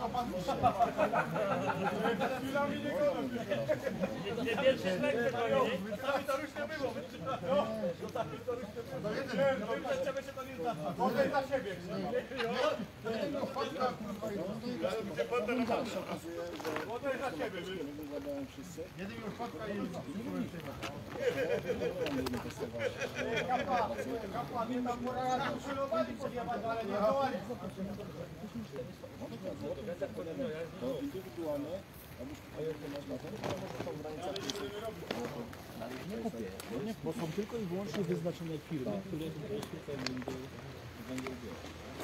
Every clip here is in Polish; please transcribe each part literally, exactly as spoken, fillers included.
Nie bierzesz rękę, sami to już nie było. Może dla siebie. Może dla siebie. Jeden już fotka i kapła, mnie tam uszylowali podjechać, ale nie wołali. To indywidualne, a jak to masz na ten, to może są granice. Nie kupię, bo są tylko i wyłącznie wyznaczone firmy, które po prostu ten węgiel biorą.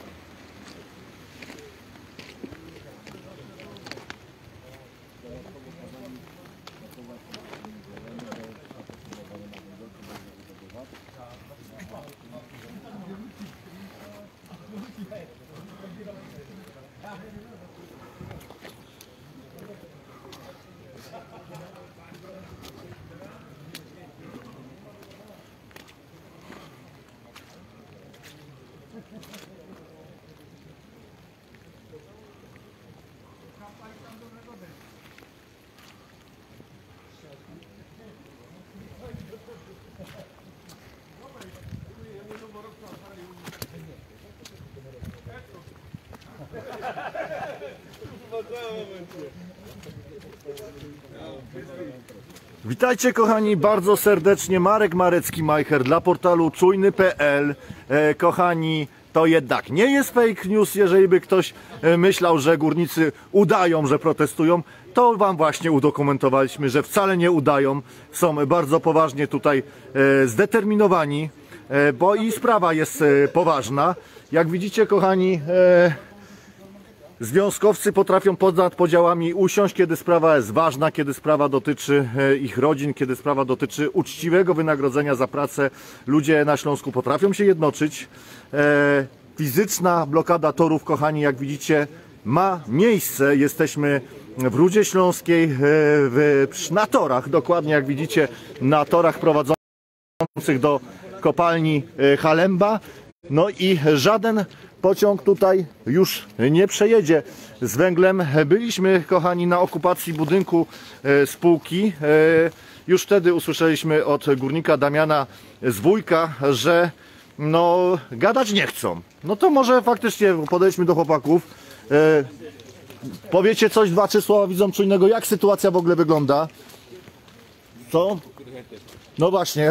Witajcie kochani bardzo serdecznie, Marek Marecki-Majcher dla portalu czujny kropka pe el. E, kochani, to jednak nie jest fake news, jeżeli by ktoś e, myślał, że górnicy udają, że protestują, to wam właśnie udokumentowaliśmy, że wcale nie udają, są bardzo poważnie tutaj e, zdeterminowani, e, bo i sprawa jest e, poważna. Jak widzicie kochani, e, związkowcy potrafią ponad podziałami usiąść, kiedy sprawa jest ważna, kiedy sprawa dotyczy ich rodzin, kiedy sprawa dotyczy uczciwego wynagrodzenia za pracę. Ludzie na Śląsku potrafią się jednoczyć. E, fizyczna blokada torów, kochani, jak widzicie, ma miejsce. Jesteśmy w Rudzie Śląskiej, e, w, na torach, dokładnie jak widzicie, na torach prowadzących do kopalni e, Halemba. No i żaden pociąg tutaj już nie przejedzie z węglem. Byliśmy, kochani, na okupacji budynku e, spółki. E, już wtedy usłyszeliśmy od górnika Damiana z Wujka, że no gadać nie chcą. No to może faktycznie podejdźmy do chłopaków. E, powiecie coś, dwa, trzy słowa widzom czujnego, jak sytuacja w ogóle wygląda? Co? No właśnie.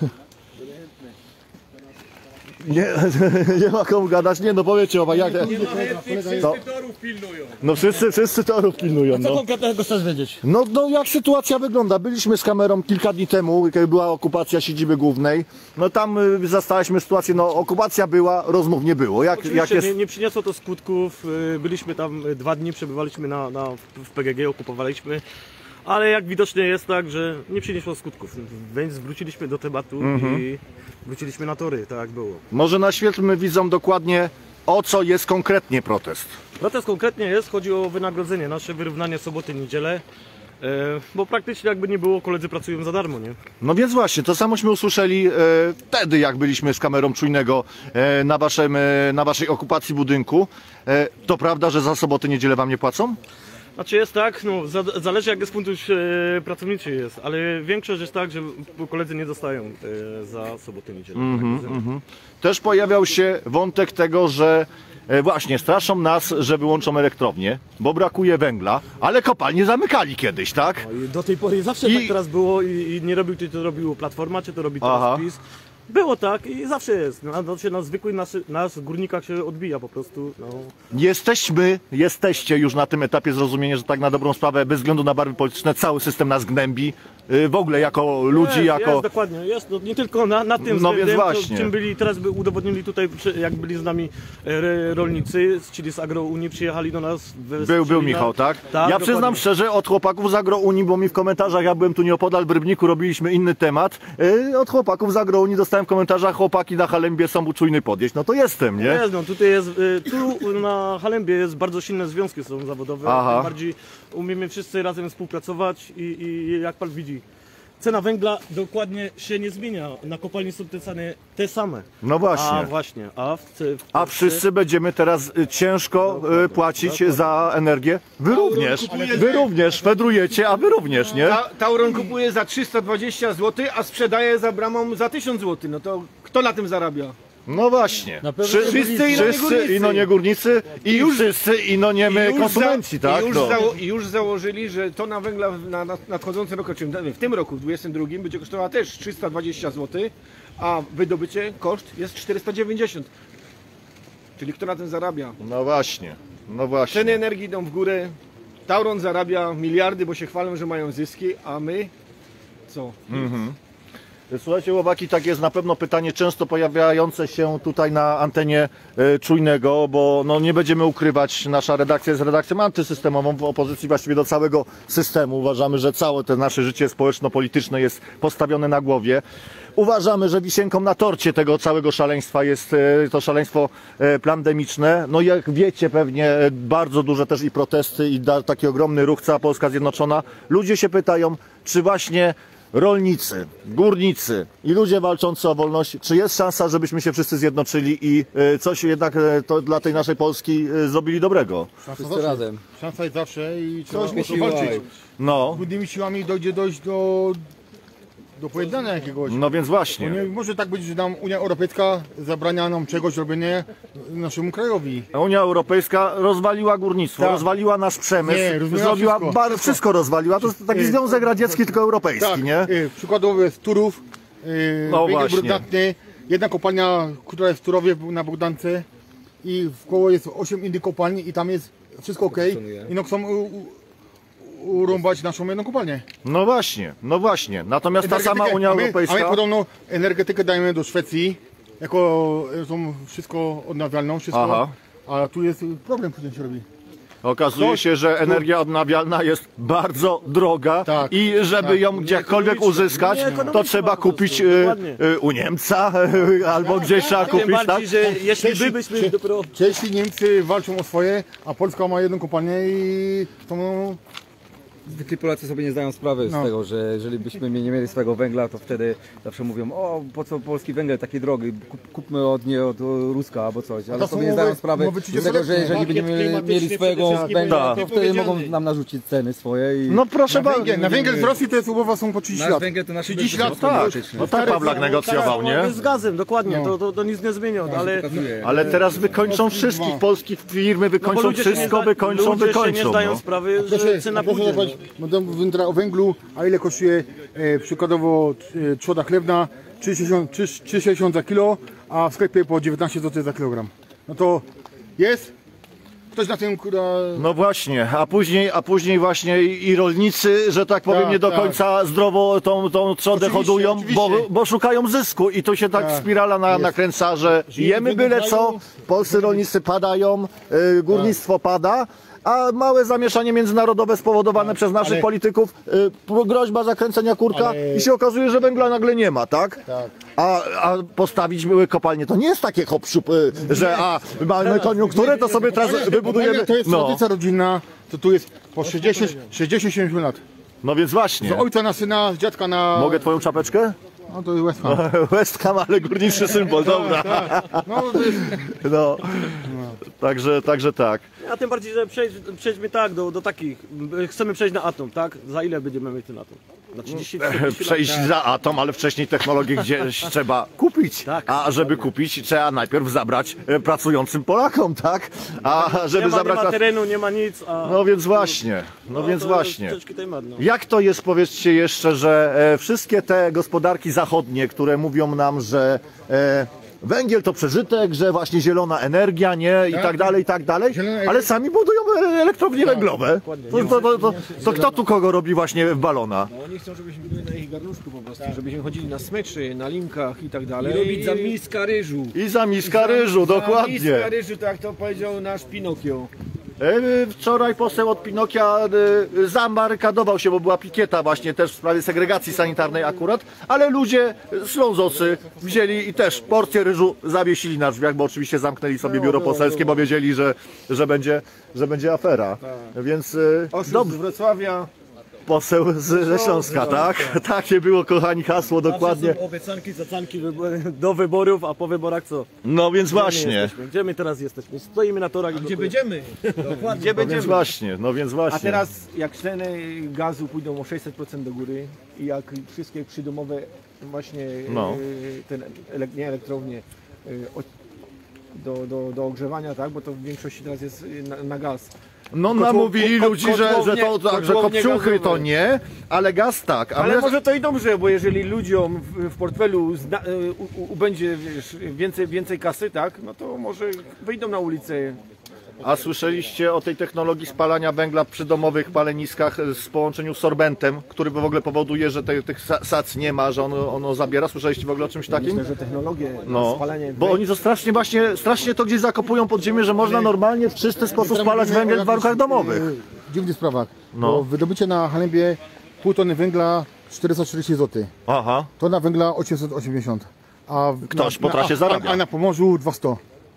Nie, nie ma komu gadać, nie no powiecie oba jak... Nie ma chętnych, wszyscy torów pilnują. No wszyscy, wszyscy torów pilnują. Co No. konkretnego chcesz wiedzieć? No, no jak sytuacja wygląda? Byliśmy z kamerą kilka dni temu, kiedy była okupacja siedziby głównej. No tam y, zastaliśmy sytuację, no okupacja była, rozmów nie było. Jak, jak jest... nie, nie przyniosło to skutków, byliśmy tam dwa dni, przebywaliśmy na, na, w pe ge ge, okupowaliśmy. Ale jak widocznie jest tak, że nie przyniosło skutków, więc wróciliśmy do tematu mhm. i wróciliśmy na tory, tak jak było. Może naświetlmy widzom dokładnie, o co jest konkretnie protest. Protest konkretnie jest, chodzi o wynagrodzenie, nasze wyrównanie soboty, niedzielę, e, bo praktycznie jakby nie było, koledzy pracują za darmo, nie? No więc właśnie, to samośmy usłyszeli e, wtedy, jak byliśmy z kamerą czujnego e, na, waszym, e, na waszej okupacji budynku. E, to prawda, że za soboty, niedzielę wam nie płacą? Znaczy jest tak, no za, zależy jak jest fundusz e, pracowniczy jest, ale większość jest tak, że koledzy nie dostają e, za sobotę, niedzielę. Mm-hmm, mm-hmm. Też pojawiał się wątek tego, że e, właśnie straszą nas, że wyłączą elektrownię, bo brakuje węgla, ale kopalnie zamykali kiedyś, tak? No do tej pory zawsze I... tak teraz było i, i nie robił, czy to robiło Platforma, czy to robi teraz Aha. PiS. Było tak i zawsze jest. Na, na, na zwykłych nas, nas górnikach się odbija po prostu. No. Jesteśmy, jesteście już na tym etapie zrozumienia, że tak na dobrą sprawę, bez względu na barwy polityczne, cały system nas gnębi. W ogóle jako ludzi, jest, jako... Jest, dokładnie, jest. No, nie tylko na, na tym no względem, więc właśnie. czym byli, teraz by udowodnili tutaj, jak byli z nami e, rolnicy, czyli z Agrounii przyjechali do nas. W, Był, był na... Michał, tak? tak ja przyznam dokładnie. szczerze, od chłopaków z Agrounii, bo mi w komentarzach, ja byłem tu nieopodal w Rybniku, robiliśmy inny temat, yy, od chłopaków z Agrounii dostałem w komentarzach, chłopaki na Halembie są uczujny podjeść, no to jestem, nie? Jest, no tutaj jest, y, tu na Halembie jest bardzo silne związki są zawodowe, Aha. tym bardziej umiemy wszyscy razem współpracować i, i jak pan widzi, cena węgla dokładnie się nie zmienia. Na kopalni są te ceny te same. No właśnie. A właśnie, a w, w A Polsce- wszyscy będziemy teraz y, ciężko y, płacić za energię. Wy również, wy również fedrujecie, a wy również, nie? Ta, Tauron kupuje za trzysta dwadzieścia złotych, a sprzedaje za bramą za tysiąc złotych. No to kto na tym zarabia? No właśnie. Na pewno Wszy- wszyscy ino nie wszyscy górnicy. ino nie górnicy i już wszyscy ino nie my I już konsumenci, za, tak? I już, No. zało, I już założyli, że to na węgla w- na, na nadchodzący rok, czyli w tym roku, w dwudziestym drugim, będzie kosztowała też trzysta dwadzieścia złotych, a wydobycie, koszt jest czterysta dziewięćdziesiąt. Czyli kto na tym zarabia? No właśnie, no Ceny właśnie. energii idą w górę, Tauron zarabia miliardy, bo się chwalą, że mają zyski, a my co? Słuchajcie, chłopaki, tak jest na pewno pytanie często pojawiające się tutaj na antenie e, Czujnego, bo no, nie będziemy ukrywać, nasza redakcja jest redakcją antysystemową w opozycji właściwie do całego systemu. Uważamy, że całe to nasze życie społeczno-polityczne jest postawione na głowie. Uważamy, że wisienką na torcie tego całego szaleństwa jest e, to szaleństwo e, pandemiczne. No jak wiecie pewnie, e, bardzo duże też i protesty i da, taki ogromny ruch, cała Polska Zjednoczona. Ludzie się pytają, czy właśnie rolnicy, górnicy i ludzie walczący o wolność, czy jest szansa, żebyśmy się wszyscy zjednoczyli i e, coś jednak e, to dla tej naszej Polski e, zrobili dobrego? Wszyscy razem. Szansa jest zawsze i trzeba Coś o mi to siła. walczyć. No, Trudnymi siłami dojdzie dojść do, do pojednania jakiegoś. no więc Bo właśnie. nie może tak być, że nam Unia Europejska zabrania nam czegoś robienia naszemu krajowi. Unia Europejska rozwaliła górnictwo, Tak. rozwaliła nasz przemysł, Nie, rozwaliła zrobiła wszystko. bar- wszystko rozwaliła. To jest taki Nie. Związek Radziecki, tylko europejski, Tak, nie? y, przykładowo jest Turów, y, No węgiel właśnie. brunatny, jedna kopalnia, która jest w Turowie na Bogdance i w koło jest osiem innych kopalni i tam jest wszystko ok. I no chcą u, u, urąbać naszą jedną kopalnię. No właśnie, no właśnie. Natomiast ta sama Energetykę. Unia a my, Europejska... A my podobno energetykę dajemy do Szwecji, jako y, tą wszystko odnawialną, wszystko. Aha. A tu jest problem, który się robi. Okazuje Coś- się, że energia odnawialna jest bardzo droga Tak, i żeby tak. ją gdziekolwiek uzyskać, to Nieekonomiczna trzeba po prostu, kupić e, dokładnie. e, u Niemca albo gdzieś trzeba Tym kupić, tak? bardziej, że jeśli Czesi- my byśmy Cze- dopiero... Czesi, Niemcy walczą o swoje, a Polska ma jedną kopalnię i to no, Zwykli Polacy sobie nie zdają sprawy No. z tego, że jeżeli byśmy nie mieli swojego węgla, to wtedy zawsze mówią, o po co polski węgiel taki drogi, Kup, kupmy od nie od Ruska albo coś, ale to sobie są nie zdają umowy- sprawy umowy z tego, że trzydziestoletnie. jeżeli Pakiet będziemy klimatyczny mieli swojego przede wszystkim węgla, będzie to wtedy powiedziany. mogą nam narzucić ceny swoje i No proszę na bardzo. węgiel, na węgiel z Rosji to jest umowa są po trzydzieści nasz lat. węgiel to nasz trzydzieści węgiel lat, to Tak, polityczny. no tak Pawlak negocjował, nie? Z gazem, dokładnie, No. to, to, to nic nie zmienia, ale... Pokazuje. Ale teraz wykończą wszystkich polskich firmy, No bo wykończą ludzie się nie wszystko, zda- wykończą, ludzie się nie wykończą. zdają No. sprawy, Proszę, że cena proszę pójdzie. zobaczyć, będę wędra o węglu, a ile kosztuje e, przykładowo e, trzoda chlewna, trzydzieści sześćdziesiąt za kilo, a w sklepie po dziewiętnaście złotych za kilogram. No to jest ktoś na tym, która... No właśnie, a później, a później właśnie i i rolnicy, że tak powiem, Tak, nie do tak. końca zdrowo tą, tą trzodę Oczywiście, hodują, bo, oczywiście. bo szukają zysku i to się tak, Tak. spirala na, nakręca, że jemy byle co, polscy rolnicy padają, y, górnictwo pada, a małe zamieszanie międzynarodowe spowodowane przez naszych ale- polityków, y, groźba zakręcenia kurka Ale- i się okazuje, że węgla nagle nie ma, tak? Tak. A, a postawić były kopalnie to nie jest takie hop siup, y, że a mamy koniunkturę, to sobie teraz wybudujemy. To jest No, tradycja rodzinna, to tu jest po sześćdziesiąt siedemdziesiąt lat. no więc właśnie. Z ojca na syna, z dziadka na... Mogę twoją czapeczkę? No to jest West Ham. West Ham, ale górniczy symbol, dobra. No to jest... No. Także, także tak. A tym bardziej, że przejdź, przejdźmy tak do, do takich, chcemy przejść na atom, tak? Za ile będziemy mieć ten atom? Na trzydzieści czterdzieści lat? Przejść za atom, ale wcześniej technologię gdzieś trzeba kupić. Tak, A żeby kupić, trzeba najpierw zabrać e, pracującym Polakom, tak? A żeby Nie ma, nie zabrać. ma nas- terenu, nie ma nic, a... No więc właśnie, no więc to właśnie. Ciężki temat, no. Jak to jest, powiedzcie jeszcze, że e, wszystkie te gospodarki zachodnie, które mówią nam, że e, węgiel to przeżytek, że właśnie zielona energia, nie, i tak dalej, i tak dalej, Zielona ale energia. sami budują e, elektrownie węglowe. To, to, to, to, to kto tu kogo robi właśnie w balona? No, oni chcą, żebyśmy byli na ich garnuszku po prostu, żebyśmy chodzili na smyczy, na linkach i tak dalej. I robić za miska ryżu. I za miska ryżu, Za dokładnie. miska ryżu, tak to powiedział nasz Pinokio. E, Wczoraj poseł od Pinokia e, zabarykadował się, bo była pikieta właśnie też w sprawie segregacji sanitarnej akurat, ale ludzie z Ślązosy wzięli i też porcję ryżu zawiesili na drzwiach, bo oczywiście zamknęli sobie biuro poselskie, bo wiedzieli, że, że, będzie, że będzie afera. Więc e, Oszust dob- z Wrocławia. poseł z, ze Śląska, tak? Takie było, kochani, hasło dokładnie. Zawsze są obiecanki, zacanki wybo- do wyborów, a po wyborach co? No więc Gdzie my właśnie, jesteśmy? Gdzie my teraz jesteśmy? Stoimy na torach i Gdzie blokujemy. będziemy? Gdzie no więc będziemy? właśnie, no więc właśnie. A teraz jak ceny gazu pójdą o sześćset procent do góry i jak wszystkie przydomowe właśnie No. e, ten, ele, nie elektrownie e, o, do, do, do ogrzewania, tak? Bo to w większości teraz jest na, na gaz. No Kotło- namówili ko- ludzi, że, że kotłownie- to tak, że kotłownie kopciuchy to gazowe. nie, ale gaz tak. A Ale my... może to i dobrze, bo jeżeli ludziom w, w portfelu zna, e, u, u, ubędzie wiesz, więcej, więcej kasy, tak? No to może wyjdą na ulicę. A słyszeliście o tej technologii spalania węgla przy domowych paleniskach w połączeniu z sorbentem, który w ogóle powoduje, że te, tych sa- sac nie ma, że ono, ono zabiera? Słyszeliście w ogóle o czymś takim? Myślę, że technologie na No, spalanie bo oni to strasznie właśnie, strasznie to gdzieś zakopują pod ziemię, że można normalnie w czysty sposób spalać węgiel w warunkach domowych. W dziwnych sprawach. No. Bo wydobycie na Halembie pół tony węgla czterysta czterdzieści złotych. Aha, Tona węgla osiemset osiemdziesiąt. A w- Ktoś na, po trasie a, zarabia. A, a na Pomorzu dwieście.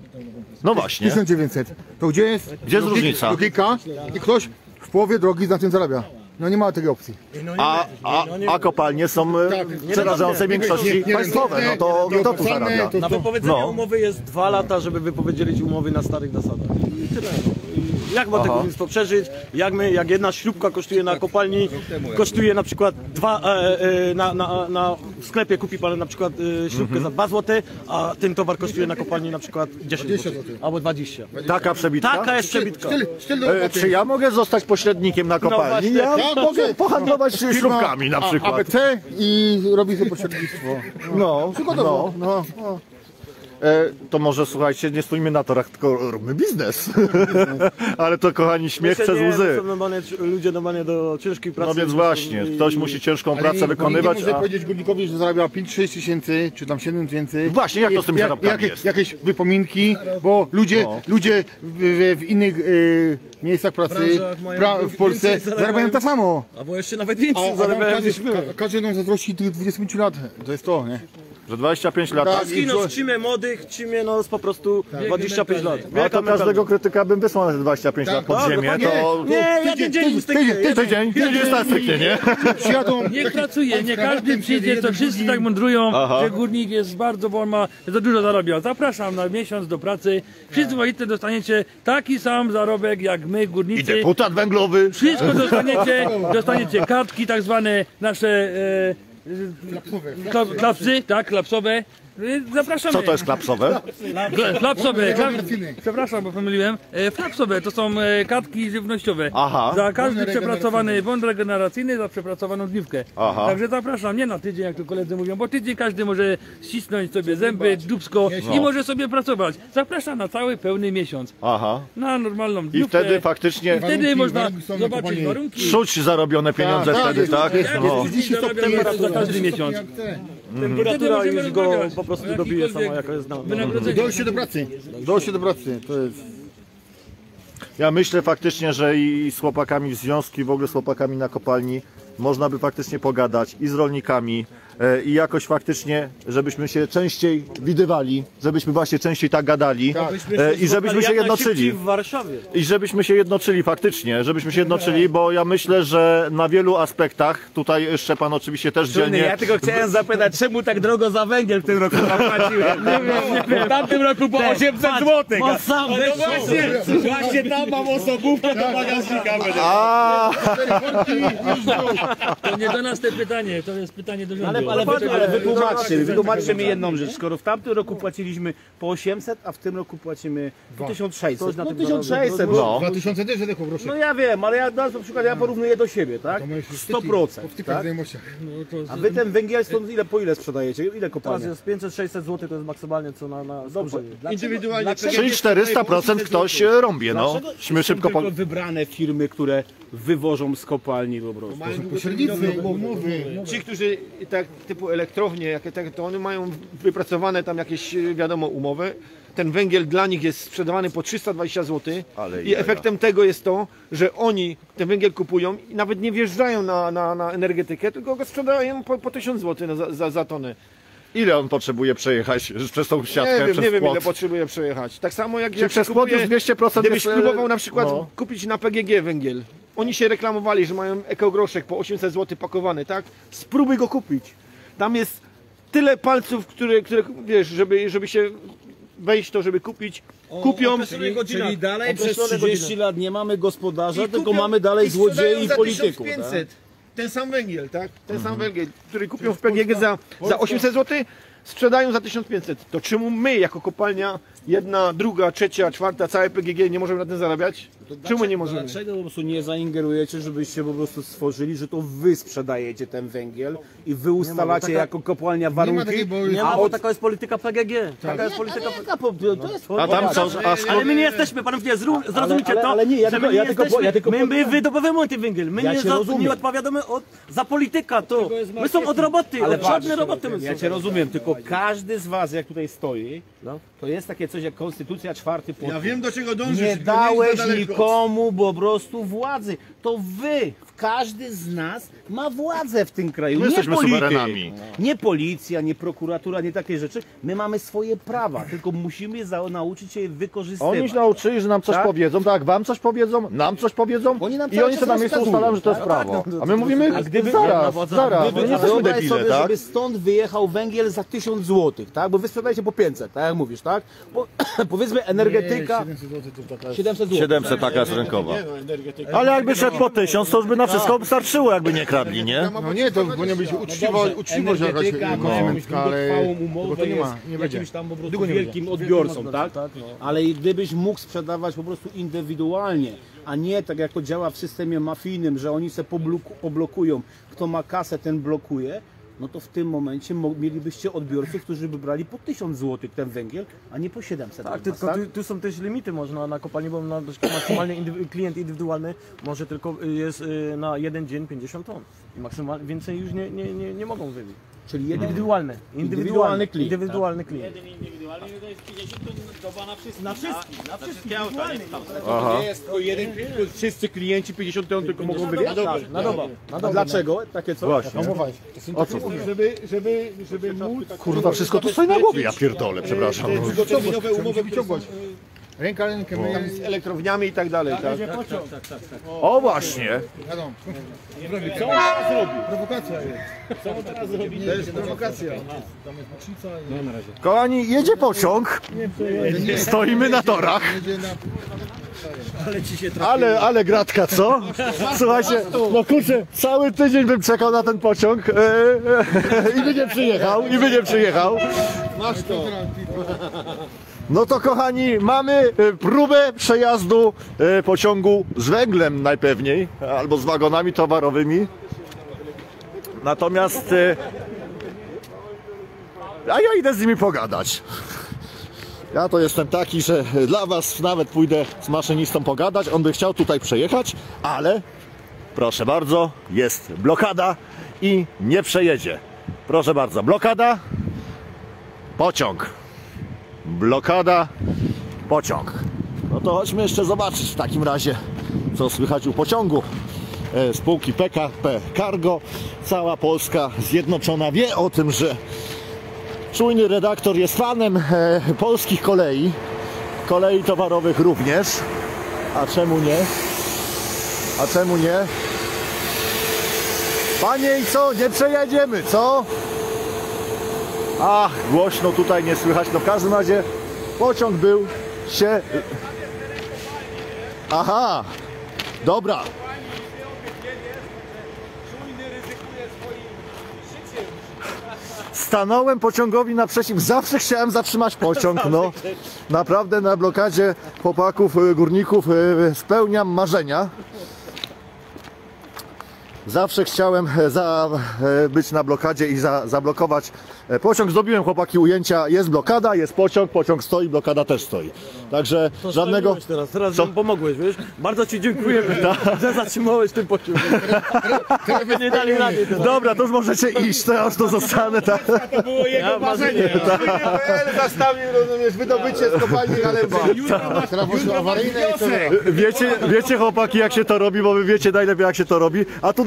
no właśnie. tysiąc dziewięćset. To gdzie jest, Gdzie jest logika- różnica? Logika i ktoś w połowie drogi na tym zarabia. No nie ma takiej opcji. A, a, a kopalnie są e, w przeważającej większości państwowe, no to kto tu zarabia? To, Na to, wypowiedzenie No. umowy jest dwa lata, żeby wypowiedzieć umowy na starych zasadach. I tyle. I jak ma Aha. to górnictwo przeżyć? Jak my, jak jedna śrubka kosztuje na kopalni, kosztuje na przykład dwa, e, e, na, na, na w sklepie kupi pan na przykład e, śrubkę za dwa złote, a ten towar kosztuje na kopalni na przykład dziesięć złotych albo dwadzieścia. Taka przebitka? Taka jest przebitka. Sztyl, sztyl do E, roboty. czy ja mogę zostać pośrednikiem na kopalni? właśnie. Ja Ja mogę mogę. pohandlować Firma śrubkami na A- przykład. A B C i robi sobie pośrednictwo. No, Przykładowo. no. No, no. E, to może słuchajcie, nie stójmy na torach, tylko róbmy biznes. Ale to kochani, śmiech Myślę, przez nie, łzy. są normalnie, ludzie normalnie do ciężkiej pracy. No więc właśnie, i- ktoś musi ciężką Ale pracę nie, wykonywać, nie może a... powiedzieć górnikowi, że zarabia pięć sześć tysięcy, czy tam siedem więcej. Właśnie, jak to z tymi Jak- zarobkami jakie- jest? Jakieś wypominki, bo ludzie, No. ludzie w, w, w innych e, miejscach pracy branżach mają pra, w Polsce więcej zarabiają. zarabiają tak samo. Albo jeszcze nawet A, więcej a nam zarabiają każdy, niż my. ka, każdy nam zazdrości tych dwudziestu pięciu lat. To jest to, nie? Że dwadzieścia pięć lat. Tak. Polski no trzymie młodych, trzymie no po prostu dwadzieścia pięć lat. No to każdego krytyka bym wysłał na te dwadzieścia pięć lat pod tak, ziemię, dokładnie. to... Nie, jeden dzień z tydzień, tydzień, Tydzień, tydzień jest tak stricte, nie? Przyjadą, Niech pracuje, nie każdy jeden przyjdzie, to jeden wszyscy drugi. tak mądrują, Aha. że górnik jest bardzo, bo on ma za dużo zarabia. Zapraszam na miesiąc do pracy. Wszyscy wolicie dostaniecie taki sam zarobek jak my, I górnicy. deputat węglowy. Wszystko dostaniecie, dostaniecie kartki tak zwane nasze e, klap, klapsy, tak, klapsowe. E, Zapraszamy. Co to jest klapsowe? Kla- Klapsowe, klap... przepraszam, bo pomyliłem. E, Flapsowe to są e, kartki żywnościowe. Aha. Za każdy przepracowany błąd regeneracyjny, za przepracowaną żniwkę. Aha. Także zapraszam, nie na tydzień, jak tu koledzy mówią, bo tydzień każdy może ścisnąć sobie zęby, dubsko i może sobie pracować. Zapraszam na cały pełny miesiąc. Aha. Na normalną I dniówkę. wtedy faktycznie I wtedy Warunki- można warunki są na zobaczyć kopalni. warunki. czuć zarobione pieniądze Tak, wtedy, jest- tak? jest- Jak No. górnik zarabia za każdy miesiąc. Temperatura możemy już go rozmawiać po prostu o dobije jakikolwiek sama jaka jest na... wynagrodzeniu. Dojście do pracy. Dojście do pracy. To jest... Ja myślę faktycznie, że i z chłopakami w związku, i w ogóle z chłopakami na kopalni można by faktycznie pogadać i z rolnikami e, i jakoś faktycznie, żebyśmy się częściej widywali, żebyśmy właśnie częściej tak gadali e, i żebyśmy się jednoczyli. w Warszawie. I żebyśmy się jednoczyli faktycznie, żebyśmy się jednoczyli, bo ja myślę, że na wielu aspektach, tutaj Szczepan oczywiście też dzielnie... Ja tylko chciałem zapytać, czemu tak drogo za węgiel w tym roku zapłaciłem? Nie wiem, nie wiem. W tamtym roku po osiemset złotych. On sam No właśnie, właśnie tam mam osobówkę do bagażnika. A, To nie do nas te pytanie, to jest pytanie do rządu. Ale, ale, wy, ale wytłumaczcie, wytłumaczcie mi jedną rzecz. Skoro w tamtym roku płaciliśmy po osiemset, a w tym roku płacimy po tysiąc sześćset. No tysiąc sześćset, no. no. dwa tysiące też tylko proszę. No ja wiem, ale ja na przykład ja porównuję do siebie, tak? sto procent. W tych Tak? znajomościach. A wy ten węgiel stąd ile po ile sprzedajecie? Ile Teraz kopalnia? jest pięćset sześćset złotych, to jest maksymalnie co na, na Dobrze. spokojnie. Indywidualnie. czyli czterysta procent ktoś e, rąbie, no. Dlaczego Śmy szybko... tylko Po... wybrane firmy, które wywożą z kopalni po prostu? Pośrednicy, umowy. Ci, którzy tak typu elektrownie, jakie tak, to one mają wypracowane tam jakieś wiadomo umowy. Ten węgiel dla nich jest sprzedawany po trzysta dwadzieścia złotych Ale i jaja. efektem tego jest to, że oni ten węgiel kupują i nawet nie wjeżdżają na, na, na energetykę, tylko go sprzedają po, po tysiąc złotych na- za, za, za tonę. Ile on potrzebuje przejechać przez tą Nie siatkę, wiem, przez nie wiem płot? ile potrzebuje przejechać. Tak samo jak Czyli jak przez się płot kupuje, już dwieście procent gdybyś jest, e, próbował na przykład no. kupić na P G G węgiel, oni się reklamowali, że mają ekogroszek po osiemset złotych pakowany, tak? Spróbuj go kupić. Tam jest tyle palców, które, które wiesz, żeby, żeby się wejść to, żeby kupić, kupią. Czyli, czyli dalej przez Określone trzydzieści godziny. lat nie mamy gospodarza, I tylko kupią- mamy dalej i sprzedają złodziei i za polityków. tysiąc Tak? pięćset. Ten sam węgiel, tak? Ten sam węgiel, który kupią w P G G za, za osiemset złotych, sprzedają za tysiąc pięćset. To czemu my jako kopalnia, jedna, druga, trzecia, czwarta, całe P G G nie możemy na tym zarabiać? Czemu nie możemy? Dlaczego po prostu nie zaingerujecie, żebyście po prostu stworzyli, że to wy sprzedajecie ten węgiel i wy ustalacie jako kopalnia warunki? takiej, bo- Nie a ma, bo od... taka jest polityka P G G. Taka jest polityka P G G. to jest A tam co? A Ale skąd? my nie jesteśmy, panowie, zró- zrozumcie ale- to, ale nie, ja że tylko- my nie ja tylko- jesteśmy, ja tylko my, my powiem- wydobywamy ten węgiel, my Ja nie, cię za, rozumiem. nie odpowiadamy od, za polityka to, my są od roboty, Ale od patrz, żadnej roboty my ja są. cię rozumiem, tylko każdy z was, jak tutaj stoi, No. to jest takie coś jak Konstytucja czwarty punkt. Ja wiem, do czego dążysz. Nie tylko idź dałeś za daleko. nikomu po prostu władzy. To wy, każdy z nas ma władzę w tym kraju. My nie jesteśmy polityk. suwerenami. Nie policja, nie prokuratura, nie takie rzeczy. My mamy swoje prawa, tylko musimy je za, nauczyć się je wykorzystywać. Oni się nauczyli, że nam coś Tak? powiedzą, tak, wam coś powiedzą, nam coś powiedzą Oni nam i cały oni czas sobie na miejscu rozkazują. ustalają, że to jest Tak, prawo. tak, no, A my mówimy, a gdyby- zaraz, gdyby- zaraz, Gdyby, my nie a jesteśmy wyobraź debile, sobie, tak? żeby stąd wyjechał węgiel za tysiąc złotych, tak? Bo wy sprzedajecie po pięćset, tak jak mówisz, tak? Bo, powiedzmy energetyka siedemset złotych to taka... siedemset złotych. siedemset taka jest rynkowa. Ale jakby szedł po tysiąc, to już by na wszystko wystarczyło, jakby nie kradli, nie? No nie, to powinna być uczciwo, uczciwość jakaś Energetyka ma konsumencka, ale długotrwałą tylko umowę, to nie ma, jest nie będzie. jakimś tam po prostu Długo nie wielkim odbiorcą, tak? Ale i gdybyś mógł sprzedawać po prostu indywidualnie, a nie tak jak to działa w systemie mafijnym, że oni se pobloku, poblokują, kto ma kasę, ten blokuje, no to w tym momencie mo- mielibyście odbiorców, którzy by brali po tysiąc złotych ten węgiel, a nie po siedemset. Tak, od was, tylko tu, tu są też limity można na kopalni, bo na, maksymalnie indywi- klient indywidualny może tylko y, jest y, na jeden dzień pięćdziesiąt ton. I maksymalnie więcej już nie, nie, nie, nie mogą wywieźć. Czyli jeden Indywidualny. Indywidualny klient, Indywidualny klient. nie jest tylko jeden klient, tylko wszyscy klienci pięćdziesiąt ton tylko mogą wywieźć? Tak, na dobę. Na A dobę. dlaczego takie coś? Właśnie. O co? Żeby, żeby, żeby móc... Kurwa, wszystko tu stoi na głowie, ja pierdolę, przepraszam. Długoterminowe umowy wyciągać. Ręka rękę myją. z elektrowniami i tak dalej, tak? O właśnie, Wiadomo. Co on teraz robi? Prowokacja jest. Co on teraz robi? To jest prowokacja. kochani, jedzie pociąg, stoimy na torach. Jedzie na... Ale, ale gratka, co? Słuchajcie, no kurczę, cały tydzień bym czekał na ten pociąg e, e, i by nie przyjechał, i by nie przyjechał. Masz to. No to kochani, mamy e, próbę przejazdu e, pociągu z węglem najpewniej, albo z wagonami towarowymi. Natomiast e, a ja idę z nimi pogadać. Ja to jestem taki, że dla was nawet pójdę z maszynistą pogadać. On by chciał tutaj przejechać, ale proszę bardzo, jest blokada i nie przejedzie. Proszę bardzo, blokada, pociąg. Blokada, pociąg. No to chodźmy jeszcze zobaczyć w takim razie, co słychać u pociągu. E, Spółki P K P Cargo. Cała Polska zjednoczona wie o tym, że czujny redaktor jest fanem e, polskich kolei, kolei towarowych również. A czemu nie? A czemu nie? Panie, i co? Nie przejedziemy, co? Ach, głośno tutaj nie słychać. No w każdym razie pociąg był się... Aha, dobra. Stanąłem pociągowi naprzeciw, zawsze chciałem zatrzymać pociąg, no. Naprawdę na blokadzie chłopaków, y, górników y, spełniam marzenia. Zawsze chciałem e, za, e, być na blokadzie i za, zablokować e, pociąg. Zrobiłem, chłopaki, ujęcia, jest blokada, jest pociąg, pociąg stoi, blokada też stoi. Także To żadnego... spaliłeś teraz, teraz nam pomogłeś, wiesz? Bardzo ci dziękujemy, że zatrzymałeś ten pociąg. Żeby nie dali rady teraz. Dobra, to już możecie iść, to ja już tu zostanę. Tak. To było jego Ja marzenie. Zastawił, rozumiesz, wydobycie z kopalni Haleba. Teraz poszło awaryjne i co? Wiecie, wiecie, chłopaki, jak się to robi, bo wy wiecie najlepiej, jak się to robi. A tu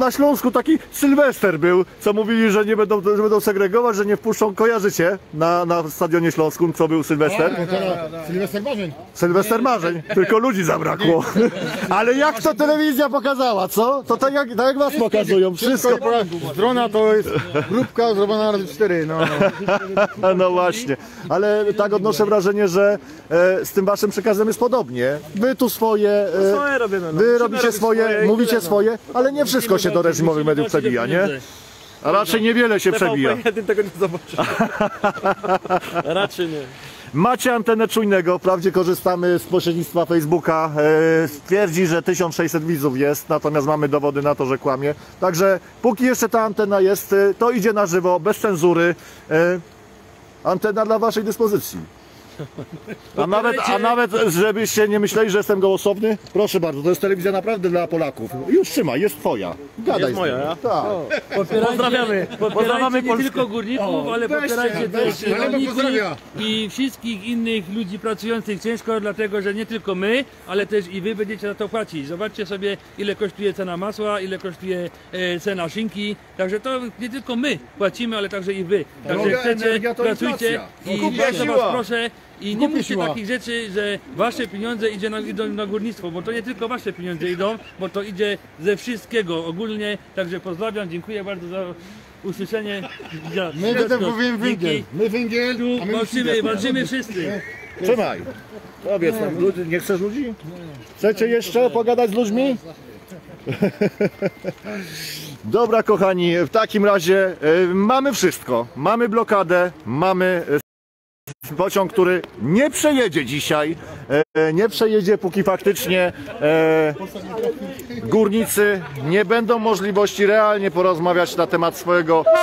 na Śląsku taki Sylwester był, co mówili, że nie będą, że będą segregować, że nie wpuszczą, kojarzycie, na, na Stadionie Śląskim, co był Sylwester? Sylwester Marzeń. Sylwester marzeń, tylko ludzi zabrakło. Ale jak to telewizja pokazała, co? To tak jak, tak jak was pokazują, wszystko. Z drona to jest grupka zrobiona razy cztery. No, no. No właśnie, ale tak odnoszę wrażenie, że e, z tym waszym przekazem jest podobnie. Wy tu swoje, e, Swoje robimy, no. wy Musimy robicie robić swoje, swoje i mówicie tyle, no. swoje, ale nie wszystko się do reżimowych mediów przebija, nie? A raczej niewiele się przebija. T V P jeden tego nie zobaczy. Raczej nie. Macie antenę czujnego, wprawdzie korzystamy z pośrednictwa Facebooka, e, twierdzi, że tysiąc sześćset widzów jest, natomiast mamy dowody na to, że kłamie. Także póki jeszcze ta antena jest, e, to idzie na żywo, bez cenzury. E, antena dla waszej dyspozycji. A nawet, a nawet, żebyście nie myśleli, że jestem gołosłowny, proszę bardzo, to jest telewizja naprawdę dla Polaków. Już trzymaj, jest twoja. Gadaj Jest z moja, nimi. ja? Tak. Popierajcie, Pozdrawiamy. popierajcie Pozdrawiamy nie Polskę. tylko górników, ale popierajcie też Ale rolników pozdrawia. i wszystkich innych ludzi pracujących ciężko, dlatego że nie tylko my, ale też i wy będziecie za to płacić. Zobaczcie sobie, ile kosztuje cena masła, ile kosztuje e, cena szynki, także to nie tylko my płacimy, ale także i wy. Także Droga chcecie, energia to pracujcie inflacja. i Kupia bardzo was siła. proszę i nie mówcie takich rzeczy, że wasze pieniądze idzie na, idą na górnictwo, bo to nie tylko wasze pieniądze idą, bo to idzie ze wszystkiego ogólnie, także pozdrawiam, dziękuję bardzo za usłyszenie. Za My będę powiem węgiel. Dzięki. My węgiel, Tu a my walczymy, walczymy wszyscy. Trzymaj. Powiedz nam, ludzi, nie chcesz ludzi? Chcecie jeszcze pogadać z ludźmi? Dobra kochani, w takim razie e, mamy wszystko. Mamy blokadę, mamy e, pociąg, który nie przejedzie dzisiaj. E, nie przejedzie, póki faktycznie e, górnicy nie będą możliwości realnie porozmawiać na temat swojego bytu.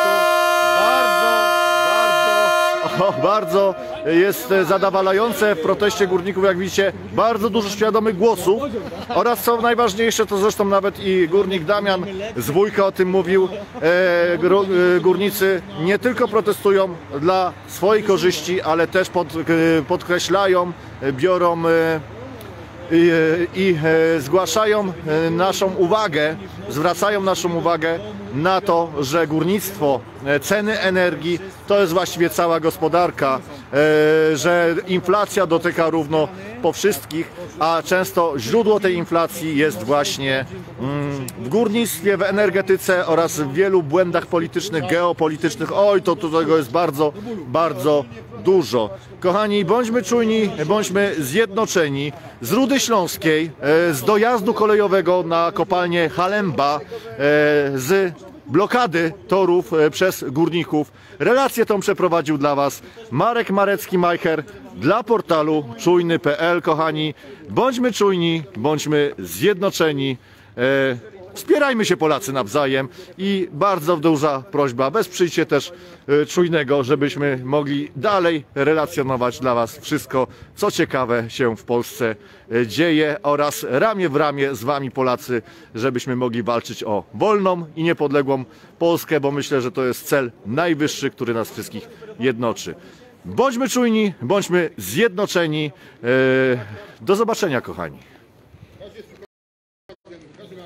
O, bardzo jest zadowalające w proteście górników, jak widzicie, bardzo dużo świadomych głosów oraz co najważniejsze, to zresztą nawet i górnik Damian z Wujka o tym mówił, e, gru- e, górnicy nie tylko protestują dla swojej korzyści, ale też pod, e, podkreślają, e, biorą e, i, i e, zgłaszają e, naszą uwagę, zwracają naszą uwagę na to, że górnictwo, e, ceny energii to jest właściwie cała gospodarka, e, że inflacja dotyka równo po wszystkich, a często źródło tej inflacji jest właśnie mm, w górnictwie, w energetyce oraz w wielu błędach politycznych, geopolitycznych. Oj, to tu tego jest bardzo, bardzo dużo. Kochani, bądźmy czujni, bądźmy zjednoczeni. Z Rudy Śląskiej, e, z dojazdu kolejowego na kopalnię Halemba, e, z blokady torów e, przez górników. Relację tą przeprowadził dla Was Marek Marecki-Majcher dla portalu czujny kropka p l. Kochani, bądźmy czujni, bądźmy zjednoczeni. E, Wspierajmy się Polacy nawzajem i bardzo duża prośba, wesprzyjcie też e, czujnego, żebyśmy mogli dalej relacjonować dla Was wszystko, co ciekawe się w Polsce e, dzieje oraz ramię w ramię z Wami Polacy, żebyśmy mogli walczyć o wolną i niepodległą Polskę, bo myślę, że to jest cel najwyższy, który nas wszystkich jednoczy. Bądźmy czujni, bądźmy zjednoczeni. E, Do zobaczenia, kochani.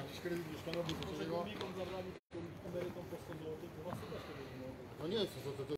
To nie jest to, to, to